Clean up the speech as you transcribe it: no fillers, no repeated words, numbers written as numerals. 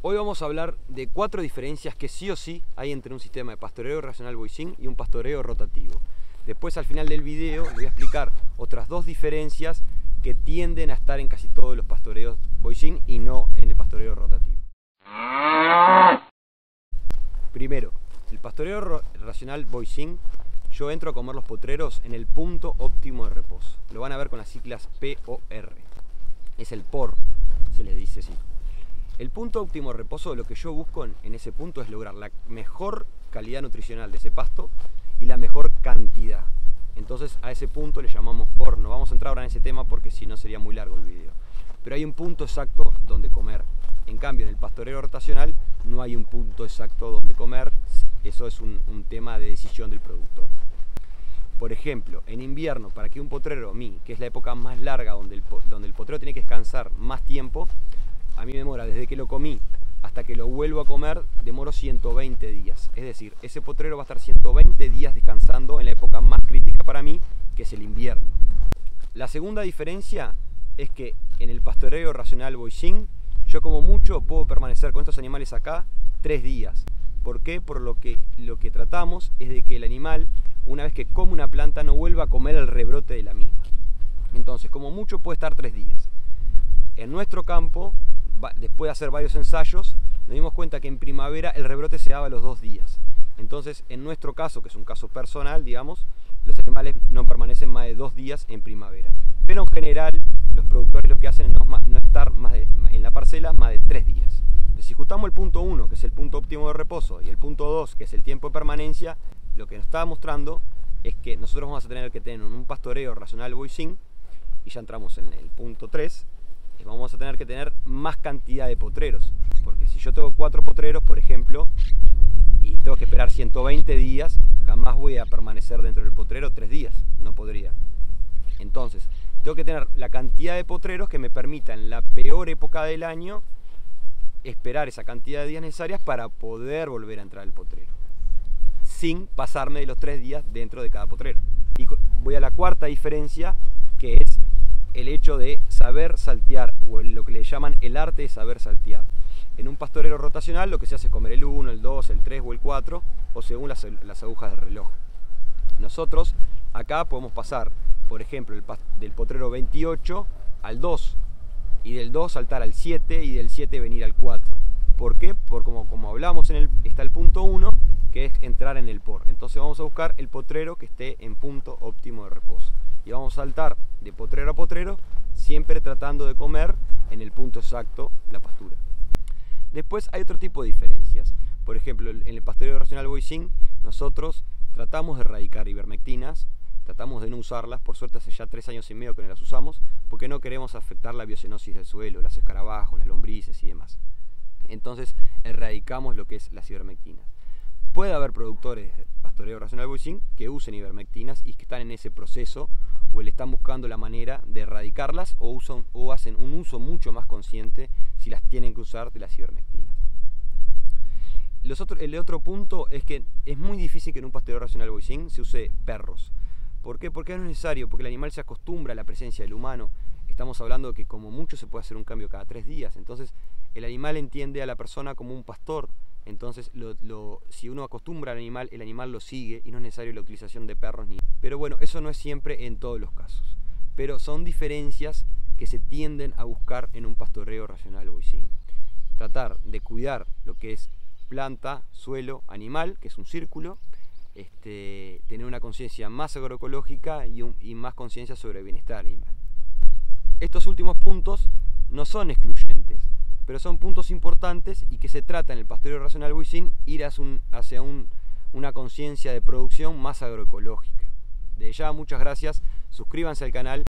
Hoy vamos a hablar de 4 diferencias que sí o sí hay entre un sistema de pastoreo racional voicing y un pastoreo rotativo. Después, al final del video, les voy a explicar otras 2 diferencias que tienden a estar en casi todos los pastoreos voicing y no en el pastoreo rotativo. Primero, el pastoreo racional voicing, yo entro a comer los potreros en el punto óptimo de reposo. Lo van a ver con las siglas POR. Es el POR, se les dice así. El punto óptimo de reposo, lo que yo busco en ese punto es lograr la mejor calidad nutricional de ese pasto y la mejor cantidad. Entonces a ese punto le llamamos POR. No vamos a entrar ahora en ese tema porque si no sería muy largo el video. Pero hay un punto exacto donde comer. En cambio, en el pastoreo rotacional no hay un punto exacto donde comer. Eso es un tema de decisión del productor. Por ejemplo, en invierno, para que un potrero, que es la época más larga donde el potrero tiene que descansar más tiempo, a mí me demora desde que lo comí hasta que lo vuelvo a comer, demoro 120 días. Es decir, ese potrero va a estar 120 días descansando en la época más crítica para mí, que es el invierno. La segunda diferencia es que en el pastoreo racional voicing, yo como mucho puedo permanecer con estos animales acá 3 días. ¿Por qué? Por lo que tratamos es de que el animal, una vez que come una planta, no vuelva a comer el rebrote de la misma. Entonces, como mucho puede estar 3 días. En nuestro campo, después de hacer varios ensayos, nos dimos cuenta que en primavera el rebrote se daba a los 2 días. Entonces, en nuestro caso, que es un caso personal, digamos, los animales no permanecen más de 2 días en primavera. Pero en general, los productores lo que hacen es no estar en la parcela más de 3 días. Si juntamos el punto 1, que es el punto óptimo de reposo, y el punto 2, que es el tiempo de permanencia, lo que nos está mostrando es que nosotros vamos a tener que tener un pastoreo racional voicing, y ya entramos en el punto 3, vamos a tener que tener más cantidad de potreros, porque si yo tengo 4 potreros, por ejemplo, y tengo que esperar 120 días, jamás voy a permanecer dentro del potrero 3 días, no podría. Entonces, tengo que tener la cantidad de potreros que me permita en la peor época del año esperar esa cantidad de días necesarias para poder volver a entrar al potrero, sin pasarme de los 3 días dentro de cada potrero. Y voy a la cuarta diferencia, que es el hecho de saber saltear, o lo que le llaman el arte de saber saltear. En un pastorero rotacional lo que se hace es comer el 1, el 2, el 3 o el 4, o según las agujas del reloj. Nosotros acá podemos pasar, por ejemplo, del potrero 28 al 2, y del 2 saltar al 7, y del 7 venir al 4. ¿Por qué? Porque como hablamos, está el punto 1, que es entrar en el POR. Entonces vamos a buscar el potrero que esté en punto óptimo de reposo. Y vamos a saltar de potrero a potrero, siempre tratando de comer en el punto exacto la pastura. Después hay otro tipo de diferencias. Por ejemplo, en el pastoreo racional voicing, nosotros tratamos de erradicar ivermectinas, tratamos de no usarlas. Por suerte hace ya 3 años y medio que no las usamos, porque no queremos afectar la biocenosis del suelo, los escarabajos, las lombrices y demás. Entonces erradicamos lo que es las ivermectinas. Puede haber productores de pastoreo racional voicing que usen ivermectinas y que están en ese proceso, o le están buscando la manera de erradicarlas, o hacen un uso mucho más consciente, si las tienen que usar, de las ivermectinas. El otro punto es que es muy difícil que en un pastoreo racional voicing se use perros. ¿Por qué? Porque no es necesario, porque el animal se acostumbra a la presencia del humano. Estamos hablando de que como mucho se puede hacer un cambio cada 3 días. Entonces el animal entiende a la persona como un pastor. Entonces si uno acostumbra al animal, el animal lo sigue y no es necesario la utilización de perros. Pero bueno, eso no es siempre en todos los casos. Pero son diferencias que se tienden a buscar en un pastoreo racional voicing. Tratar de cuidar lo que es planta, suelo, animal, que es un círculo. Tener una conciencia más agroecológica y más conciencia sobre el bienestar animal. Estos últimos puntos no son excluyentes, pero son puntos importantes y que se trata en el pastoreo racional voicing ir hacia una conciencia de producción más agroecológica. De ya, muchas gracias, suscríbanse al canal.